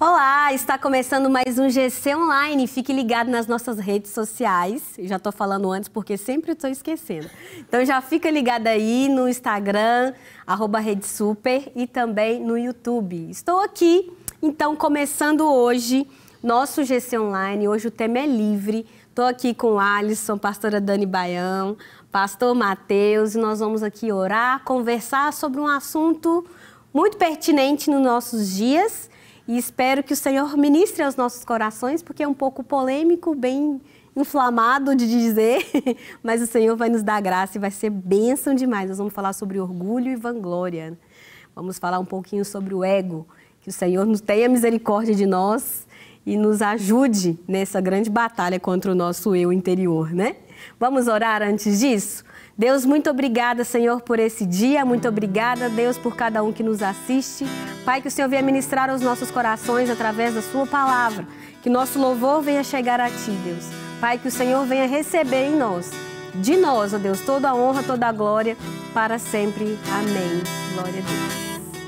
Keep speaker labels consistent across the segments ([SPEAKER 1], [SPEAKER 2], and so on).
[SPEAKER 1] Olá, está começando mais um GC Online. Fique ligado nas nossas redes sociais. Eu já estou falando antes porque sempre estou esquecendo. Então já fica ligado aí no Instagram, @RedeSuper e também no YouTube. Estou aqui, então, começando hoje nosso GC Online. Hoje o tema é livre. Estou aqui com o Alisson, pastora Dani Baião, pastor Mateus, e nós vamos aqui orar, conversar sobre um assunto muito pertinente nos nossos dias. E espero que o Senhor ministre aos nossos corações, porque é um pouco polêmico, bem inflamado de dizer, mas o Senhor vai nos dar graça e vai ser bênção demais. Nós vamos falar sobre orgulho e vanglória. Vamos falar um pouquinho sobre o ego, que o Senhor nos tenha misericórdia de nós e nos ajude nessa grande batalha contra o nosso eu interior, né? Vamos orar antes disso? Deus, muito obrigada, Senhor, por esse dia. Muito obrigada, Deus, por cada um que nos assiste. Pai, que o Senhor venha ministrar aos nossos corações através da sua palavra. Que nosso louvor venha chegar a Ti, Deus. Pai, que o Senhor venha receber em nós, de nós, ó Deus, toda a honra, toda a glória, para sempre. Amém. Glória a Deus.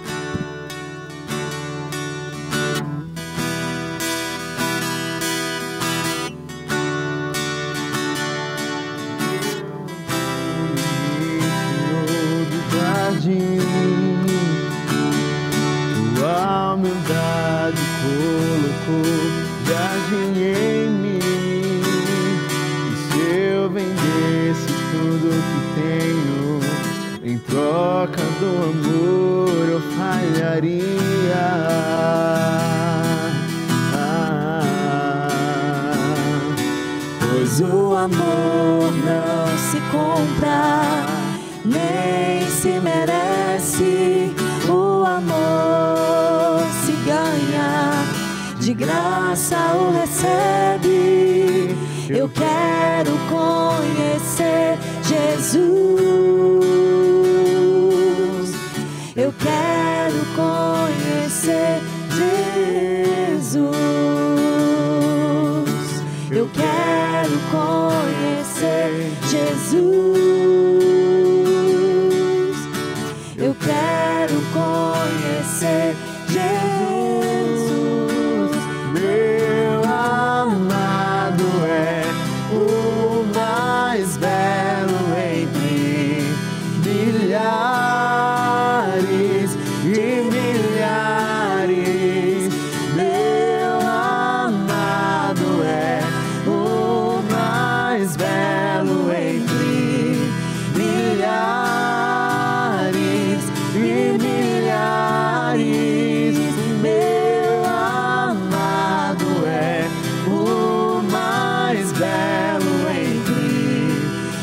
[SPEAKER 2] Tua humildade colocou jardim em mim. E se eu vendesse tudo que tenho em troca do amor, eu falharia.
[SPEAKER 3] Pois o amor não se compra, nem se merece. O amor se ganha, de graça o recebe. Eu quero conhecer Jesus. Eu quero conhecer Jesus. Eu quero conhecer Jesus. Eu quero conhecer Jesus.
[SPEAKER 2] Meu amado é o mais belo entre milhares e milhares. Meu amado é o mais belo entre milhares. Meu amado é o mais belo entre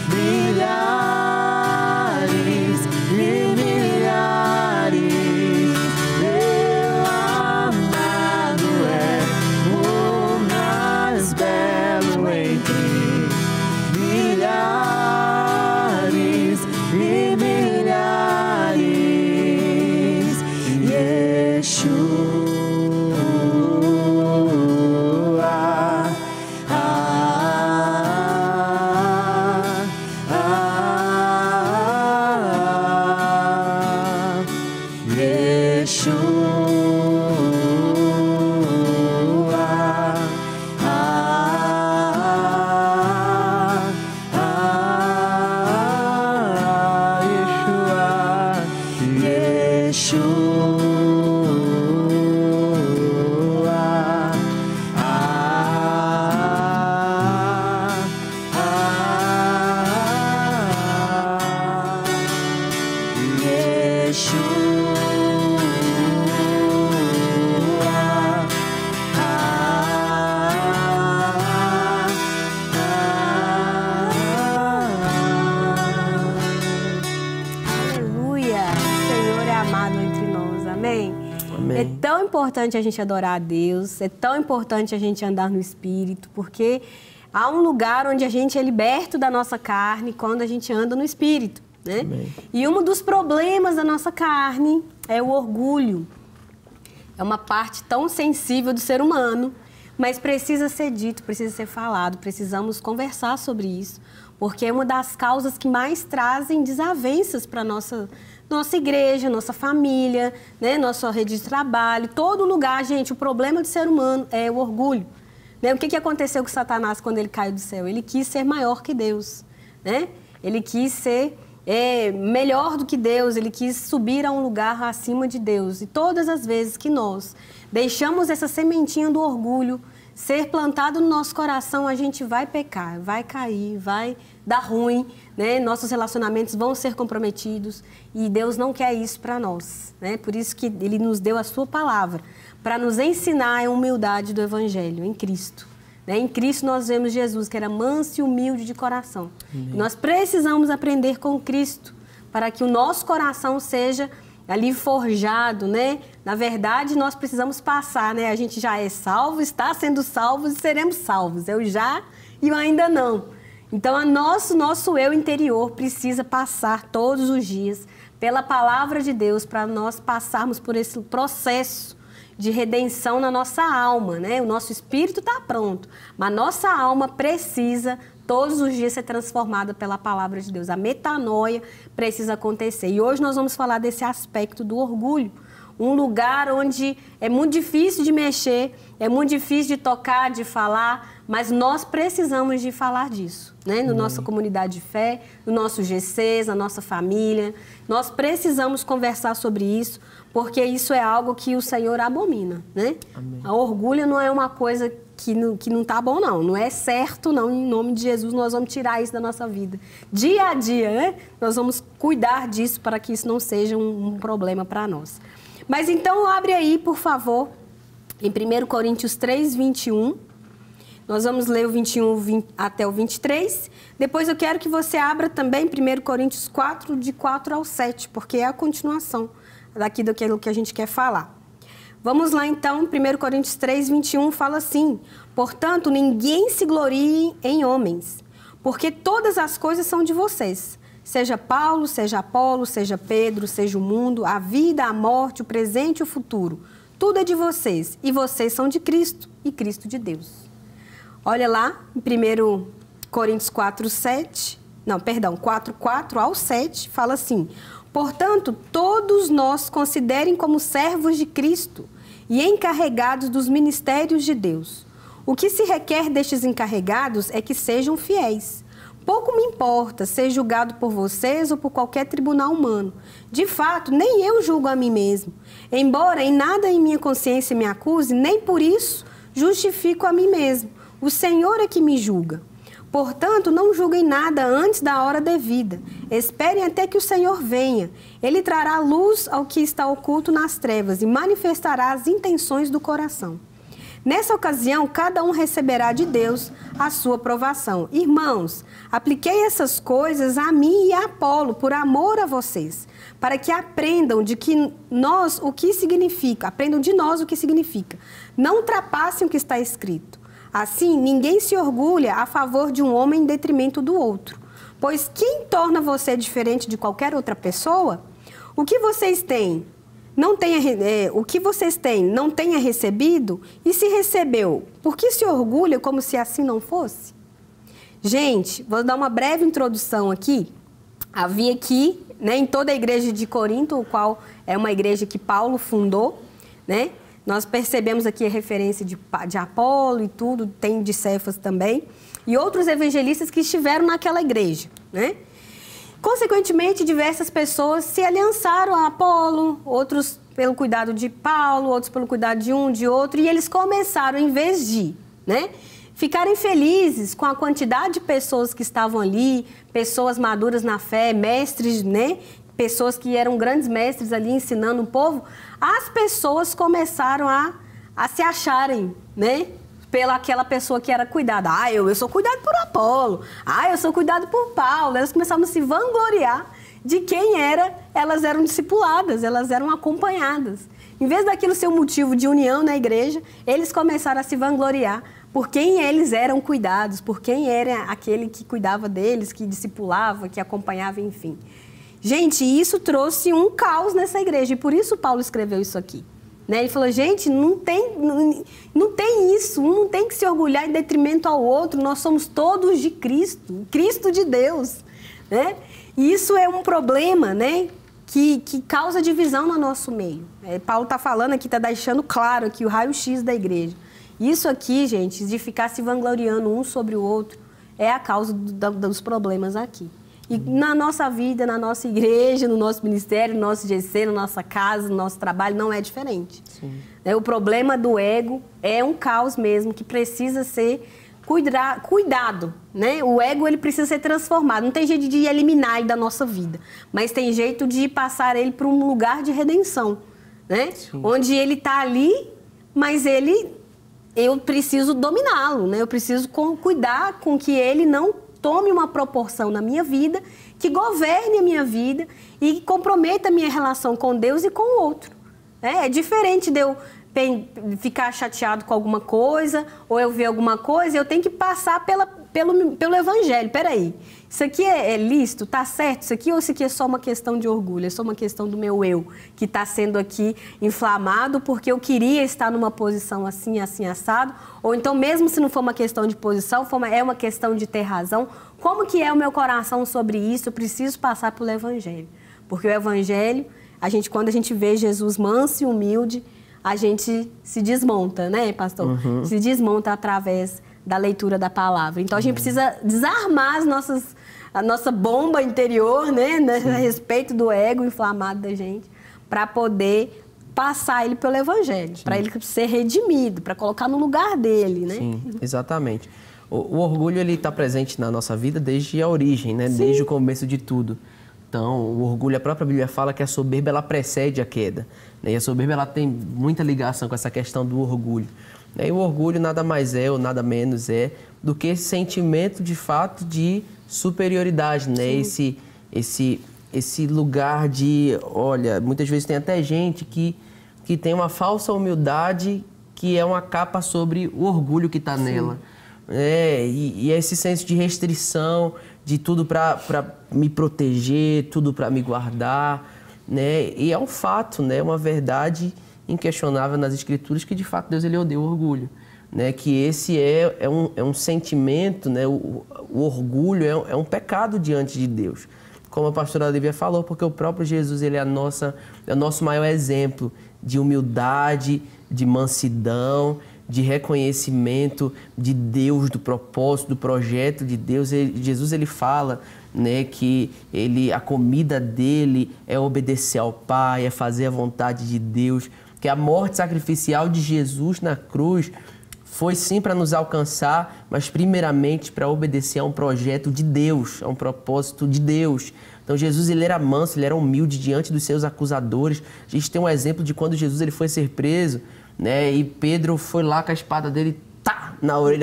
[SPEAKER 2] milhares e milhares. Meu amado é o mais belo entre milhares e milhares.
[SPEAKER 1] É tão importante a gente adorar a Deus, é tão importante a gente andar no Espírito, porque há um lugar onde a gente é liberto da nossa carne quando a gente anda no Espírito, né? Amém. E um dos problemas da nossa carne é o orgulho. É uma parte tão sensível do ser humano, mas precisa ser dito, precisa ser falado, precisamos conversar sobre isso, porque é uma das causas que mais trazem desavenças para nossa igreja, nossa família, né? Nossa rede de trabalho, todo lugar, gente. O problema do ser humano é o orgulho. Né? O que aconteceu com Satanás quando ele caiu do céu? Ele quis ser maior que Deus, né? Ele quis ser melhor do que Deus, ele quis subir a um lugar acima de Deus. E todas as vezes que nós deixamos essa sementinha do orgulho ser plantado no nosso coração, a gente vai pecar, vai cair, vai dar ruim, né? Nossos relacionamentos vão ser comprometidos e Deus não quer isso para nós, né? Por isso que Ele nos deu a sua palavra, para nos ensinar a humildade do Evangelho em Cristo. Né? Em Cristo nós vemos Jesus, que era manso e humilde de coração. Nós precisamos aprender com Cristo para que o nosso coração seja ali forjado, né? Na verdade, nós precisamos passar, né? A gente já é salvo, está sendo salvo e seremos salvos. Eu já e eu ainda não. Então, nosso eu interior precisa passar todos os dias pela palavra de Deus para nós passarmos por esse processo de redenção na nossa alma, né? O nosso espírito está pronto, mas nossa alma precisa todos os dias ser transformada pela palavra de Deus. A metanoia precisa acontecer. E hoje nós vamos falar desse aspecto do orgulho. Um lugar onde é muito difícil de mexer, é muito difícil de tocar, de falar, mas nós precisamos de falar disso, né? Na nossa comunidade de fé, no nosso GCs, na nossa família. Nós precisamos conversar sobre isso, porque isso é algo que o Senhor abomina, né? Amém. A orgulho não é uma coisa que não está bom, não. Não é certo, não. Em nome de Jesus, nós vamos tirar isso da nossa vida. Dia a dia, né? Nós vamos cuidar disso para que isso não seja um problema para nós. Mas então, abre aí, por favor, em 1 Coríntios 3, 21. Nós vamos ler o 21 até o 23. Depois eu quero que você abra também 1 Coríntios 4, de 4 ao 7, porque é a continuação daqui daquilo que a gente quer falar. Vamos lá então, 1 Coríntios 3, 21 fala assim: portanto, ninguém se glorie em homens, porque todas as coisas são de vocês. Seja Paulo, seja Apolo, seja Pedro, seja o mundo, a vida, a morte, o presente e o futuro. Tudo é de vocês, e vocês são de Cristo, e Cristo de Deus. Olha lá, em 1 Coríntios 4, 4 ao 7, fala assim: portanto, todos nós considerem como servos de Cristo e encarregados dos ministérios de Deus. O que se requer destes encarregados é que sejam fiéis. Pouco me importa ser julgado por vocês ou por qualquer tribunal humano. De fato, nem eu julgo a mim mesmo. Embora em nada em minha consciência me acuse, nem por isso justifico a mim mesmo. O Senhor é que me julga. Portanto, não julguem nada antes da hora devida. Esperem até que o Senhor venha. Ele trará luz ao que está oculto nas trevas e manifestará as intenções do coração. Nessa ocasião, cada um receberá de Deus a sua aprovação. Irmãos, apliquei essas coisas a mim e a Apolo por amor a vocês, para que aprendam de nós o que significa. Não ultrapassem o que está escrito. Assim, ninguém se orgulha a favor de um homem em detrimento do outro. Pois quem torna você diferente de qualquer outra pessoa? O que vocês têm não tenha recebido? E se recebeu, por que se orgulha como se assim não fosse? Gente, vou dar uma breve introdução aqui. Havia aqui, né, em toda a igreja de Corinto, o qual é uma igreja que Paulo fundou, né? Nós percebemos aqui a referência de Apolo e tudo, tem de Cefas também, e outros evangelistas que estiveram naquela igreja, né? Consequentemente, diversas pessoas se aliançaram a Apolo, outros pelo cuidado de Paulo, outros pelo cuidado de um, de outro, e eles começaram, em vez de, né, ficarem felizes com a quantidade de pessoas que estavam ali, pessoas maduras na fé, mestres, né? Pessoas que eram grandes mestres ali ensinando o povo, as pessoas começaram a se acharem, né? Pela aquela pessoa que era cuidada. Eu sou cuidado por Apolo. Eu sou cuidado por Paulo. Elas começaram a se vangloriar de quem elas eram discipuladas, elas eram acompanhadas. Em vez daquilo ser um motivo de união na igreja, eles começaram a se vangloriar por quem eles eram cuidados, por quem era aquele que cuidava deles, que discipulava, que acompanhava, enfim. Gente, isso trouxe um caos nessa igreja e por isso Paulo escreveu isso aqui, Né? Ele falou, gente, não tem isso, um não tem que se orgulhar em detrimento ao outro, nós somos todos de Cristo, Cristo de Deus. Né? E isso é um problema, né? Que causa divisão no nosso meio. Paulo está falando aqui, está deixando claro aqui o raio-x da igreja. Isso aqui, gente, de ficar se vangloriando um sobre o outro, é a causa dos problemas aqui. E na nossa vida, na nossa igreja, no nosso ministério, no nosso GC, na nossa casa, no nosso trabalho, não é diferente. O problema do ego é um caos mesmo, que precisa ser cuidado. Né? O ego ele precisa ser transformado. Não tem jeito de eliminar ele da nossa vida, mas tem jeito de passar ele para um lugar de redenção. Né? Onde ele está ali, mas eu preciso dominá-lo. Né? Eu preciso cuidar com que ele não tome uma proporção na minha vida, que governe a minha vida e que comprometa a minha relação com Deus e com o outro. É diferente de eu ficar chateado com alguma coisa ou eu ver alguma coisa, eu tenho que passar pelo evangelho. Peraí, isso aqui é lícito? Tá certo isso aqui? Ou isso aqui é só uma questão de orgulho? É só uma questão do meu eu, que está sendo aqui inflamado porque eu queria estar numa posição assim, assim, assado? Ou então, mesmo se não for uma questão de posição, é uma questão de ter razão, como que é o meu coração sobre isso? Eu preciso passar pelo evangelho. Porque o evangelho, quando a gente vê Jesus manso e humilde, a gente se desmonta, né, pastor? Se desmonta através da leitura da palavra. Então, a gente precisa desarmar a nossa bomba interior, né, a respeito do ego inflamado da gente, para poder passar ele pelo evangelho, para ele ser redimido, para colocar no lugar dele, né?
[SPEAKER 4] Sim, exatamente. O orgulho, ele está presente na nossa vida desde a origem, né? Desde o começo de tudo. Então, o orgulho, a própria Bíblia fala que a soberba, ela precede a queda. Né? E a soberba, ela tem muita ligação com essa questão do orgulho. Né? E o orgulho nada mais é, ou nada menos é, do que esse sentimento, de fato, de superioridade, né? Esse lugar de, olha, muitas vezes tem até gente que tem uma falsa humildade que é uma capa sobre o orgulho que está nela. E esse senso de restrição, de tudo para me proteger, tudo para me guardar, né? E é um fato, né? Uma verdade inquestionável nas Escrituras que, de fato, Deus ele odeia o orgulho. Né? Que esse é um sentimento, né? O orgulho é um pecado diante de Deus. Como a pastora Olivia falou, porque o próprio Jesus ele é o nosso maior exemplo de humildade, de mansidão, de reconhecimento de Deus, do propósito, do projeto de Deus. Jesus ele fala, né, que a comida dele é obedecer ao Pai, é fazer a vontade de Deus, que a morte sacrificial de Jesus na cruz foi sim para nos alcançar, mas primeiramente para obedecer a um projeto de Deus, a um propósito de Deus. Então Jesus ele era manso, ele era humilde diante dos seus acusadores. A gente tem um exemplo de quando Jesus ele foi ser preso, né? E Pedro foi lá com a espada dele, na orelha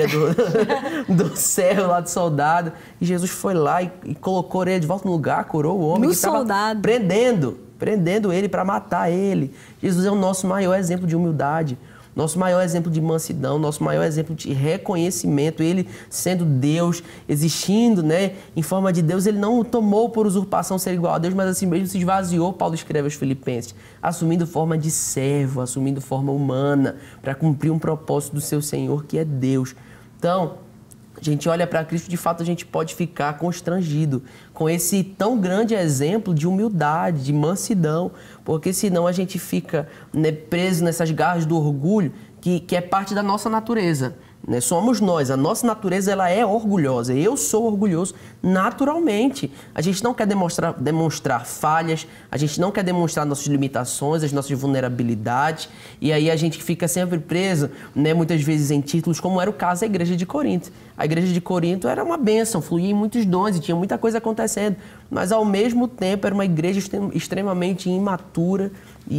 [SPEAKER 4] do servo lá do soldado. E Jesus foi lá e colocou ele de volta no lugar, curou o homem que estava prendendo ele para matar ele. Jesus é o nosso maior exemplo de humildade, nosso maior exemplo de mansidão, nosso maior exemplo de reconhecimento. Ele sendo Deus, existindo, né, em forma de Deus, ele não tomou por usurpação ser igual a Deus, mas assim mesmo se esvaziou, Paulo escreve aos Filipenses, assumindo forma de servo, assumindo forma humana, para cumprir um propósito do seu Senhor, que é Deus. Então, a gente olha para Cristo, de fato a gente pode ficar constrangido com esse tão grande exemplo de humildade, de mansidão, porque senão a gente fica, né, preso nessas garras do orgulho, que é parte da nossa natureza. Né? Somos nós, a nossa natureza ela é orgulhosa, eu sou orgulhoso naturalmente. A gente não quer demonstrar falhas, a gente não quer demonstrar nossas limitações, as nossas vulnerabilidades, e aí a gente fica sempre preso, né, muitas vezes em títulos, como era o caso da igreja de Corinto. A igreja de Corinto era uma bênção, fluía em muitos dons e tinha muita coisa acontecendo, mas ao mesmo tempo era uma igreja extremamente imatura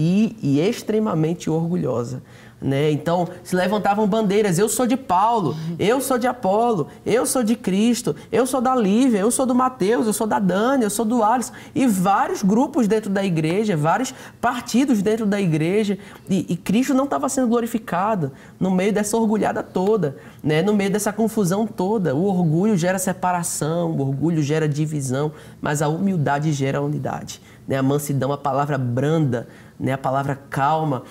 [SPEAKER 4] e extremamente orgulhosa. Né? Então, se levantavam bandeiras, eu sou de Paulo, eu sou de Apolo, eu sou de Cristo, eu sou da Lívia, eu sou do Mateus, eu sou da Dani, eu sou do Alisson, e vários grupos dentro da igreja, vários partidos dentro da igreja, e Cristo não estava sendo glorificado no meio dessa orgulhada toda, né? No meio dessa confusão toda. O orgulho gera separação, o orgulho gera divisão, mas a humildade gera unidade. Né? A mansidão, a palavra branda, né? A palavra calma,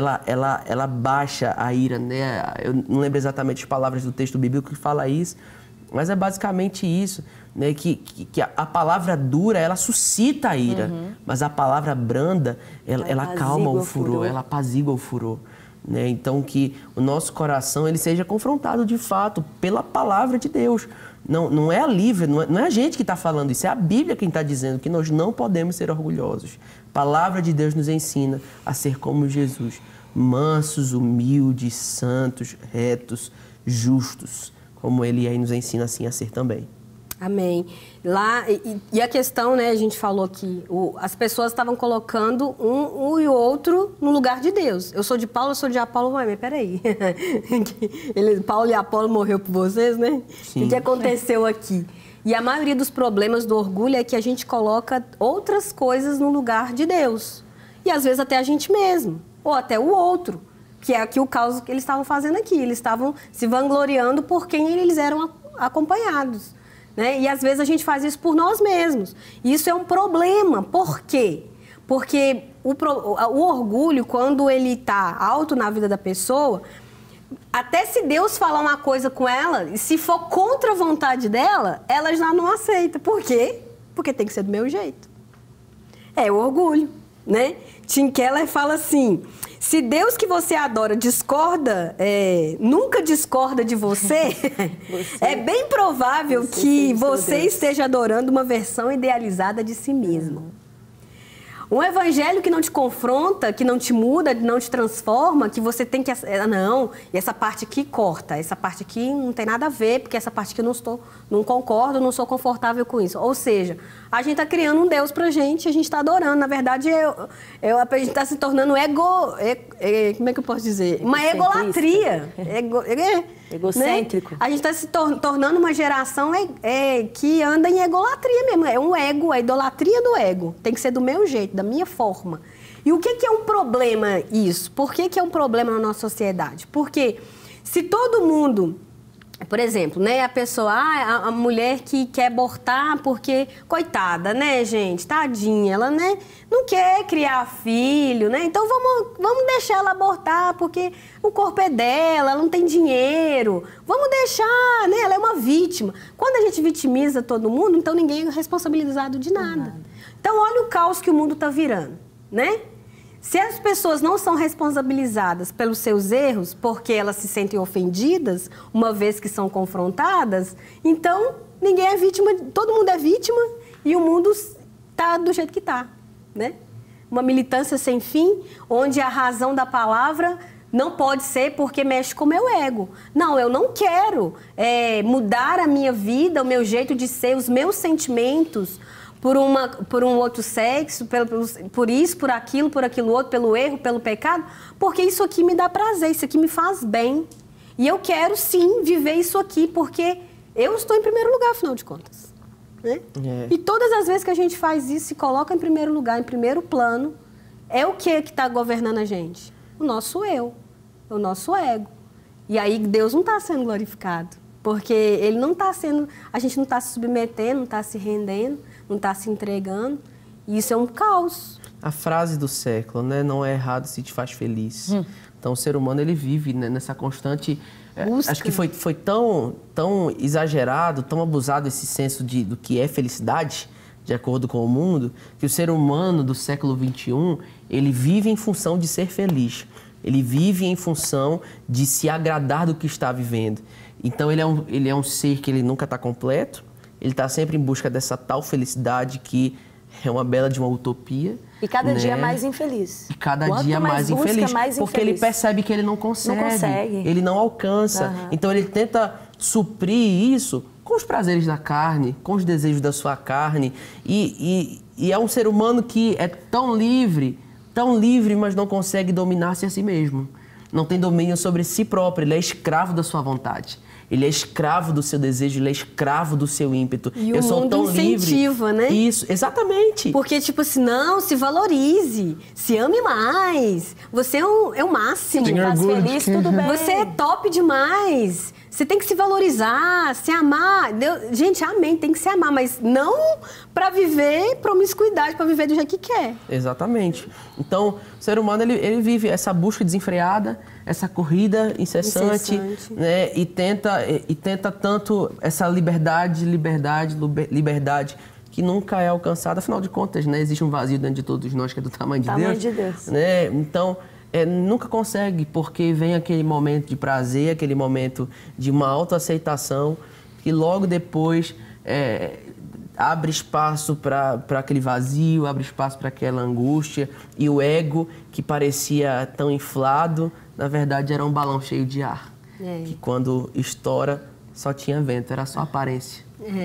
[SPEAKER 4] ela baixa a ira, né? Eu não lembro exatamente as palavras do texto bíblico que fala isso, mas é basicamente isso, né? Que a palavra dura, ela suscita a ira, mas a palavra branda, ela calma o furor, ela apazigua o furor. Né? Então, que o nosso coração ele seja confrontado de fato pela palavra de Deus. Não é a Lívia, não é a gente que está falando isso, é a Bíblia quem está dizendo que nós não podemos ser orgulhosos. A palavra de Deus nos ensina a ser como Jesus, mansos, humildes, santos, retos, justos, como Ele aí nos ensina assim a ser também.
[SPEAKER 1] Amém. Lá, e a questão, né, a gente falou que as pessoas estavam colocando um e o outro no lugar de Deus. Eu sou de Paulo, eu sou de Apolo, mas peraí. Paulo e Apolo morreu por vocês, né? Sim. O que aconteceu aqui? E a maioria dos problemas do orgulho é que a gente coloca outras coisas no lugar de Deus. E às vezes até a gente mesmo, ou até o outro, que é aqui o caso que eles estavam fazendo aqui. Eles estavam se vangloriando por quem eles eram acompanhados. Né? E às vezes a gente faz isso por nós mesmos. E isso é um problema. Por quê? Porque o orgulho, quando ele está alto na vida da pessoa, até se Deus falar uma coisa com ela, e se for contra a vontade dela, ela já não aceita. Por quê? Porque tem que ser do meu jeito. É o orgulho, né? Tim Keller fala assim: se Deus que você adora discorda, nunca discorda de você, é bem provável que você esteja adorando uma versão idealizada de si mesmo. Um evangelho que não te confronta, que não te muda, não te transforma, que você tem que... Não, e essa parte aqui corta, essa parte aqui não tem nada a ver, porque essa parte aqui eu não concordo, não sou confortável com isso. Ou seja, a gente está criando um Deus pra gente, a gente está adorando. Na verdade, a gente está se tornando como é que eu posso dizer? Uma egolatria.
[SPEAKER 3] Egocêntrico.
[SPEAKER 1] Né? A gente está se tornando uma geração que anda em egolatria mesmo. É um ego, a idolatria do ego. Tem que ser do meu jeito, da minha forma. E o que é um problema isso? Por que é um problema na nossa sociedade? Porque se todo mundo... Por exemplo, né, a pessoa, a mulher que quer abortar porque, coitada, né, gente, tadinha, ela, né, não quer criar filho, né, então vamos deixar ela abortar porque o corpo é dela, ela não tem dinheiro, vamos deixar, né, ela é uma vítima. Quando a gente vitimiza todo mundo, então ninguém é responsabilizado de nada. Então, olha o caos que o mundo está virando, né? Se as pessoas não são responsabilizadas pelos seus erros, porque elas se sentem ofendidas, uma vez que são confrontadas, então ninguém é vítima, todo mundo é vítima e o mundo está do jeito que está, né? Uma militância sem fim, onde a razão da palavra não pode ser porque mexe com o meu ego. Não, eu não quero mudar a minha vida, o meu jeito de ser, os meus sentimentos, por um outro sexo, por isso, por aquilo outro, pelo erro, pelo pecado, porque isso aqui me dá prazer, isso aqui me faz bem. E eu quero, sim, viver isso aqui, porque eu estou em primeiro lugar, afinal de contas. Né? E todas as vezes que a gente faz isso, se coloca em primeiro lugar, em primeiro plano, é o que está governando a gente? O nosso eu, o nosso ego. E aí Deus não está sendo glorificado, porque Ele não está sendo, a gente não está se submetendo, não está se rendendo, não está se entregando, e isso é um caos.
[SPEAKER 4] A frase do século, né? Não é errado se te faz feliz. Então, o ser humano, ele vive, né, nessa constante... acho que foi tão exagerado, tão abusado esse senso do que é felicidade, de acordo com o mundo, que o ser humano do século XXI, ele vive em função de ser feliz. Ele vive em função de se agradar do que está vivendo. Então, ele é um ser que ele nunca está completo. Ele está sempre em busca dessa tal felicidade que é uma bela de uma utopia.
[SPEAKER 3] E cada dia mais infeliz.
[SPEAKER 4] E cada dia mais infeliz. Porque ele percebe que ele não consegue.
[SPEAKER 3] Não consegue.
[SPEAKER 4] Ele não alcança. Então ele tenta suprir isso com os prazeres da carne, com os desejos da sua carne. E é um ser humano que é tão livre, mas não consegue dominar-se a si mesmo. Não tem domínio sobre si próprio. Ele é escravo da sua vontade. Ele é escravo do seu desejo, ele é escravo do seu ímpeto.
[SPEAKER 1] E o mundo incentiva, né?
[SPEAKER 4] Isso, exatamente.
[SPEAKER 1] Porque, tipo assim, não, se valorize, se ame mais. Você é o máximo.
[SPEAKER 3] Se te faz feliz, tudo bem.
[SPEAKER 1] Você é top demais. Você tem que se valorizar, se amar. Deus, gente, amém, tem que se amar, mas não para viver promiscuidade, para viver do jeito que quer.
[SPEAKER 4] Exatamente. Então, o ser humano, ele vive essa busca desenfreada, essa corrida incessante. Né? E tenta tanto essa liberdade, que nunca é alcançada. Afinal de contas, né? Existe um vazio dentro de todos nós que é do tamanho de Deus. Né? Então, nunca consegue, porque vem aquele momento de prazer, aquele momento de uma autoaceitação, que logo depois abre espaço para aquele vazio, abre espaço para aquela angústia, e o ego, que parecia tão inflado, na verdade era um balão cheio de ar, que quando estoura só tinha vento, era só aparência.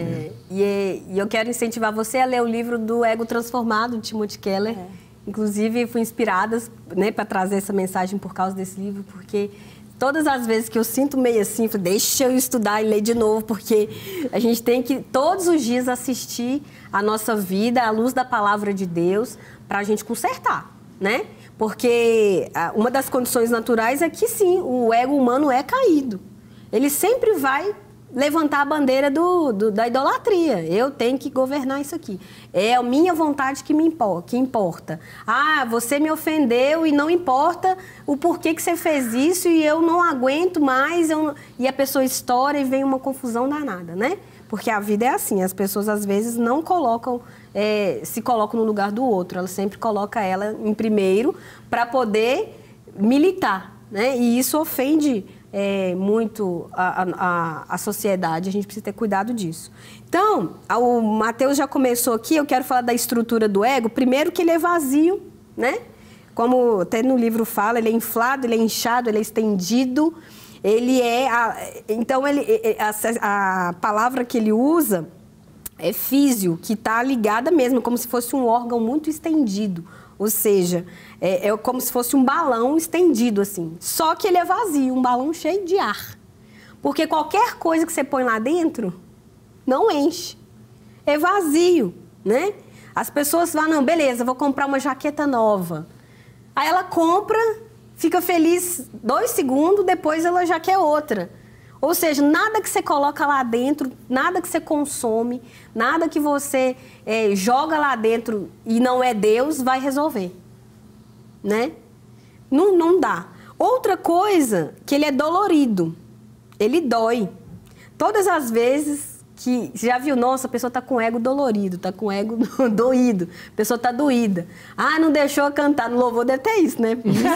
[SPEAKER 1] E eu quero incentivar você a ler o livro do Ego Transformado, de Timothy Keller. Inclusive, fui inspirada, né, para trazer essa mensagem por causa desse livro, porque todas as vezes que eu sinto meio assim, deixa eu estudar e ler de novo, porque a gente tem que todos os dias assistir a nossa vida à luz da palavra de Deus para a gente consertar, né? Porque uma das condições naturais é que sim, o ego humano é caído. Ele sempre vai levantar a bandeira da idolatria. Eu tenho que governar isso aqui. É a minha vontade que importa. Ah, você me ofendeu e não importa o porquê que você fez isso e eu não aguento mais. E a pessoa estoura e vem uma confusão danada, né? Porque a vida é assim, as pessoas às vezes não se colocam no lugar do outro. Ela sempre coloca ela em primeiro para poder militar, né? E isso ofende muito a sociedade, a gente precisa ter cuidado disso. Então, o Mateus já começou aqui, eu quero falar da estrutura do ego. Primeiro que ele é vazio, né? Como até no livro fala, ele é inflado, ele é inchado, ele é estendido, então, a palavra que ele usa é físio, que está ligada mesmo, como se fosse um órgão muito estendido. Ou seja, é como se fosse um balão estendido, assim. Só que ele é vazio, um balão cheio de ar. Porque qualquer coisa que você põe lá dentro, não enche. É vazio, né? As pessoas falam, não, beleza, vou comprar uma jaqueta nova. Aí ela compra, fica feliz 2 segundos, depois ela já quer outra. Ou seja, nada que você coloca lá dentro, nada que você consome, nada que você joga lá dentro e não é Deus, vai resolver, né? Não dá. Outra coisa, que ele é dolorido, ele dói. Todas as vezes que, já viu, nossa, a pessoa está com o ego dolorido, está com o ego doído, a pessoa está doída. Ah, não deixou eu cantar no louvor, deve ter isso, né? Não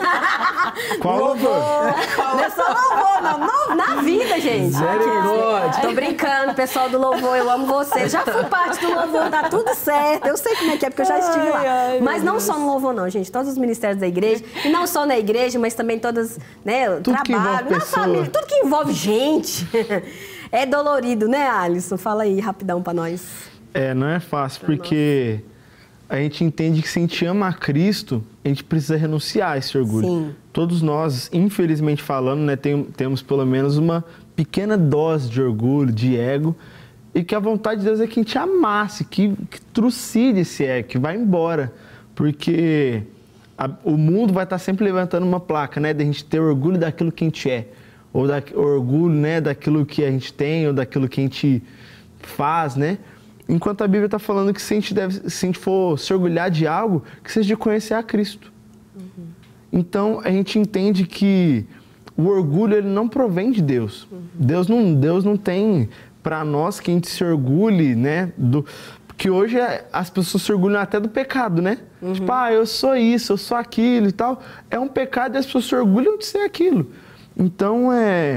[SPEAKER 1] sei.
[SPEAKER 5] Qual louvor?
[SPEAKER 1] Não é só louvor, não. Na vida, gente.
[SPEAKER 4] Misericórdia.
[SPEAKER 1] Tô brincando, pessoal do louvor, eu amo vocês. Já fui parte do louvor, tá tudo certo. Eu sei como é que é, porque eu já estive lá. Mas não só no louvor, não, gente. Todos os ministérios da igreja, e não só na igreja, mas também todas, né,
[SPEAKER 5] tudo
[SPEAKER 1] trabalho, na família, tudo que envolve gente. É dolorido, né, Alisson? Fala aí, rapidão pra nós.
[SPEAKER 5] Não é fácil, porque a gente entende que se a gente ama a Cristo, a gente precisa renunciar a esse orgulho.
[SPEAKER 1] Sim.
[SPEAKER 5] Todos nós, infelizmente falando, né, temos pelo menos uma pequena dose de orgulho, de ego, e que a vontade de Deus é que a gente amasse, que trucide esse ego, que vá embora. Porque o mundo vai estar sempre levantando uma placa, né, de a gente ter orgulho daquilo que a gente é. Ou orgulho, né, daquilo que a gente tem, ou daquilo que a gente faz, né? Enquanto a Bíblia está falando que se a gente for se orgulhar de algo, que seja de conhecer a Cristo. Uhum. Então, a gente entende que o orgulho, ele não provém de Deus. Uhum. Deus não tem para nós que a gente se orgulhe, né? Porque hoje as pessoas se orgulham até do pecado, né? Uhum. Tipo, eu sou isso, eu sou aquilo e tal. É um pecado e as pessoas se orgulham de ser aquilo. Então,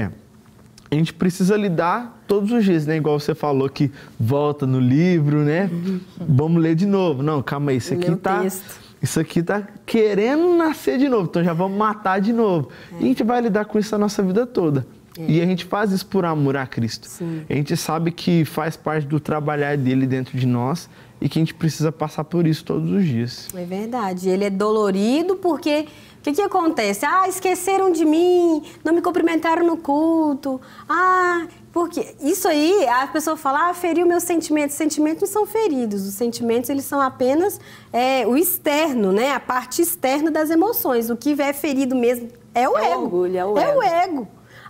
[SPEAKER 5] a gente precisa lidar todos os dias, né? Igual você falou que volta no livro, né? Vamos ler de novo. Não, calma aí, isso aqui tá querendo nascer de novo, então já vamos matar de novo. E a gente vai lidar com isso a nossa vida toda. E a gente faz isso por amor a Cristo. Sim. A gente sabe que faz parte do trabalhar dele dentro de nós e que a gente precisa passar por isso todos os dias. É
[SPEAKER 1] verdade. Ele é dolorido porque... O que acontece? Esqueceram de mim, não me cumprimentaram no culto. Porque isso aí, a pessoa fala, feriu meus sentimentos. Os sentimentos não são feridos, os sentimentos eles são apenas o externo, né? A parte externa das emoções. O que é ferido mesmo é o ego.
[SPEAKER 3] Orgulho,
[SPEAKER 1] é o ego.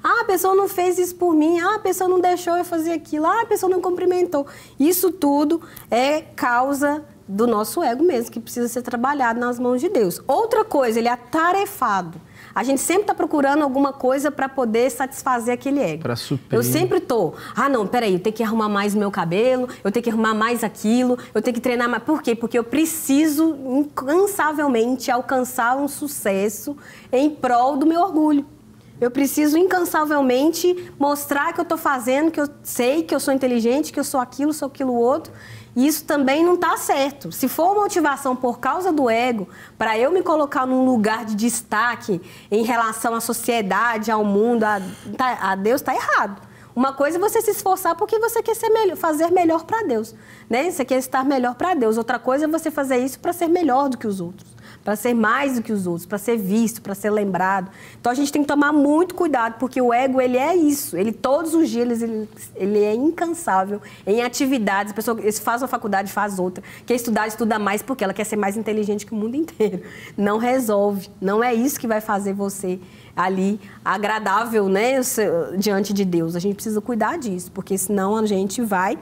[SPEAKER 1] Ah, a pessoa não fez isso por mim. Ah, a pessoa não deixou eu fazer aquilo. Ah, a pessoa não cumprimentou. Isso tudo é causa do nosso ego mesmo, que precisa ser trabalhado nas mãos de Deus. Outra coisa, ele é atarefado. A gente sempre está procurando alguma coisa para poder satisfazer aquele ego.
[SPEAKER 5] Para suprir.
[SPEAKER 1] Eu sempre tô. Ah, não, peraí, eu tenho que arrumar mais o meu cabelo, eu tenho que arrumar mais aquilo, eu tenho que treinar mais. Por quê? Porque eu preciso incansavelmente alcançar um sucesso em prol do meu orgulho. Eu preciso incansavelmente mostrar que eu estou fazendo, que eu sei, que eu sou inteligente, que eu sou aquilo outro. E isso também não está certo. Se for motivação por causa do ego, para eu me colocar num lugar de destaque em relação à sociedade, ao mundo, a Deus, está errado. Uma coisa é você se esforçar porque você quer fazer melhor para Deus, né? Você quer estar melhor para Deus. Outra coisa é você fazer isso para ser melhor do que os outros, para ser mais do que os outros, para ser visto, para ser lembrado. Então a gente tem que tomar muito cuidado, porque o ego, ele é isso. Ele todos os dias ele é incansável em atividades. A pessoa faz uma faculdade, faz outra. Quer estudar, estuda mais porque ela quer ser mais inteligente que o mundo inteiro. Não resolve. Não é isso que vai fazer você ali agradável, né, diante de Deus. A gente precisa cuidar disso, porque senão a gente vai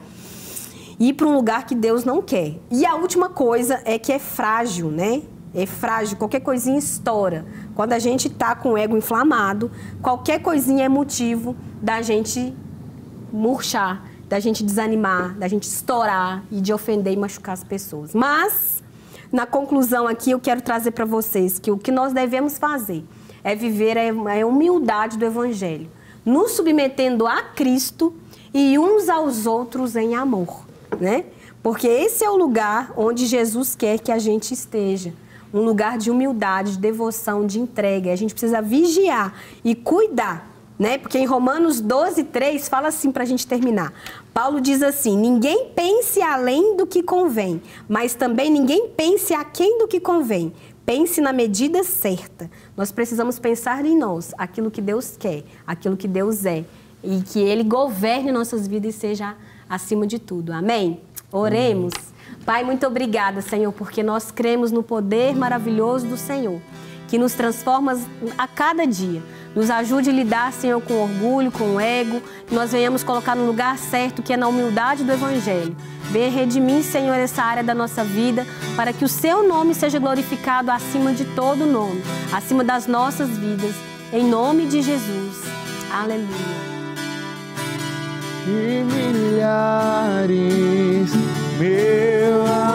[SPEAKER 1] ir para um lugar que Deus não quer. E a última coisa é que é frágil, né? É frágil, qualquer coisinha estoura. Quando a gente está com o ego inflamado, qualquer coisinha é motivo da gente murchar, da gente desanimar, da gente estourar e de ofender e machucar as pessoas. Mas, na conclusão aqui, eu quero trazer para vocês que o que nós devemos fazer é viver a humildade do Evangelho, nos submetendo a Cristo e uns aos outros em amor, né? Porque esse é o lugar onde Jesus quer que a gente esteja. Um lugar de humildade, de devoção, de entrega. A gente precisa vigiar e cuidar, né? Porque em Romanos 12:3 fala assim para a gente terminar. Paulo diz assim: ninguém pense além do que convém, mas também ninguém pense aquém do que convém. Pense na medida certa. Nós precisamos pensar em nós, aquilo que Deus quer, aquilo que Deus é. E que Ele governe nossas vidas e seja acima de tudo. Amém? Oremos. Pai, muito obrigada, Senhor, porque nós cremos no poder maravilhoso do Senhor, que nos transforma a cada dia. Nos ajude a lidar, Senhor, com orgulho, com ego, que nós venhamos colocar no lugar certo, que é na humildade do Evangelho. Venha redimir, Senhor, essa área da nossa vida, para que o Seu nome seja glorificado acima de todo nome, acima das nossas vidas, em nome de Jesus. Aleluia.
[SPEAKER 2] E milhares, meu